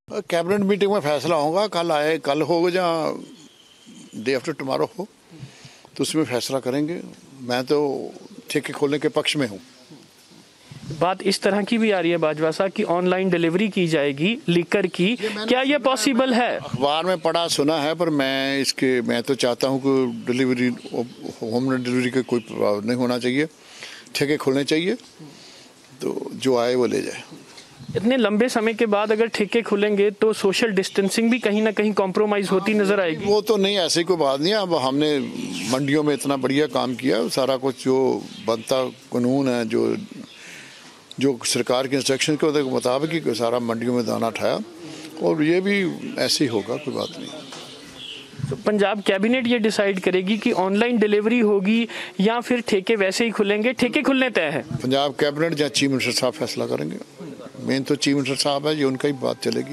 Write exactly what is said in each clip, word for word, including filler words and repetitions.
Cabinet meeting में फैसला होगा, कल आए कल हो या डे आफ्टर टुमारो हो तो उसमें फैसला करेंगे। मैं तो ठेके खोलने के पक्ष में हूँ। बात इस तरह की भी आ रही है बाजवा साहब कि ऑनलाइन डिलीवरी की जाएगी लीकर की, क्या ये पॉसिबल है? अखबार में पढ़ा सुना है, पर मैं इसके मैं तो चाहता हूँ कि डिलीवरी होम डिलीवरी का कोई प्रभाव नहीं होना चाहिए। ठेके खोलने चाहिए तो जो आए वो ले जाए। इतने लंबे समय के बाद अगर ठेके खुलेंगे तो सोशल डिस्टेंसिंग भी कहीं ना कहीं कॉम्प्रोमाइज होती नजर आएगी। वो तो नहीं, ऐसी कोई बात नहीं है। अब हमने मंडियों में इतना बढ़िया काम किया, सारा कुछ जो बनता कानून है, जो जो सरकार के इंस्ट्रक्शन के मुताबिक ही सारा मंडियों में दाना उठाया, और ये भी ऐसे ही होगा, कोई बात नहीं। तो पंजाब कैबिनेट ये डिसाइड करेगी कि ऑनलाइन डिलीवरी होगी या फिर ठेके वैसे ही खुलेंगे? ठेके खुलने तय है। पंजाब कैबिनेट या चीफ मिनिस्टर साहब फैसला करेंगे। मेन तो चीफ मिनिस्टर साहब है, ये उनका ही बात चलेगी।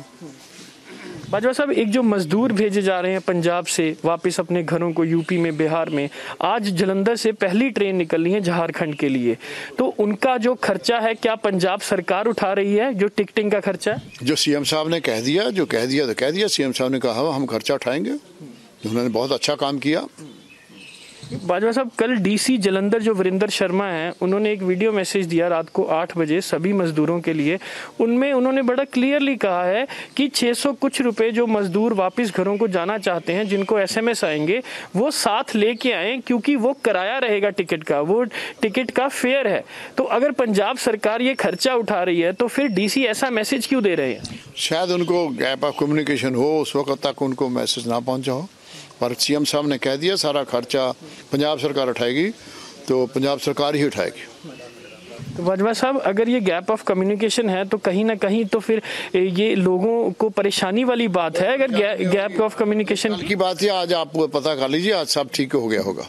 बाजवा साहब, एक जो मजदूर भेजे जा रहे हैं पंजाब से वापस अपने घरों को, यूपी में, बिहार में, आज जलंधर से पहली ट्रेन निकलनी है झारखंड के लिए, तो उनका जो खर्चा है क्या पंजाब सरकार उठा रही है, जो टिकटिंग का खर्चा है? जो सीएम साहब ने कह दिया, जो कह दिया तो कह दिया। सीएम साहब ने कहा हम खर्चा उठाएंगे, उन्होंने बहुत अच्छा काम किया। बाजवा साहब, कल डीसी जलंधर जो वीरेंद्र शर्मा हैं, उन्होंने एक वीडियो मैसेज दिया रात को आठ बजे सभी मजदूरों के लिए। उनमें उन्होंने बड़ा क्लियरली कहा है कि छह सौ कुछ रुपए जो मजदूर वापस घरों को जाना चाहते हैं, जिनको एसएमएस आएंगे, वो साथ लेके आए, क्योंकि वो किराया रहेगा टिकट का, वो टिकट का फेयर है। तो अगर पंजाब सरकार ये खर्चा उठा रही है तो फिर डीसी ऐसा मैसेज क्यों दे रहे हैं? शायद उनको गैप ऑफ कम्युनिकेशन हो, उस वक्त तक उनको मैसेज ना पहुंचा हो, पर सीएम साहब ने कह दिया सारा खर्चा पंजाब सरकार उठाएगी, तो पंजाब सरकार ही उठाएगी। तो बाजवा साहब, अगर ये गैप ऑफ कम्युनिकेशन है तो कहीं ना कहीं तो फिर ये लोगों को परेशानी वाली बात है। अगर गे, गैप ऑफ कम्युनिकेशन की बात है, आज आप पता कर लीजिए, आज सब ठीक हो गया होगा।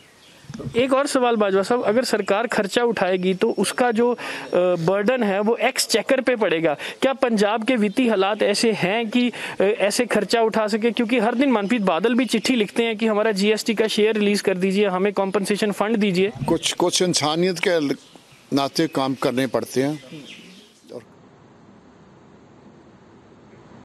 एक और सवाल बाजवा साहब, अगर सरकार खर्चा उठाएगी तो उसका जो बर्डन है वो एक्स चेकर पे पड़ेगा। क्या पंजाब के वित्तीय हालात ऐसे हैं कि ऐसे खर्चा उठा सके? क्योंकि हर दिन मनप्रीत बादल भी चिट्ठी लिखते हैं कि हमारा जीएसटी का शेयर रिलीज कर दीजिए, हमें कॉम्पनसेशन फंड दीजिए। कुछ कुछ इंसानियत के नाते काम करने पड़ते हैं।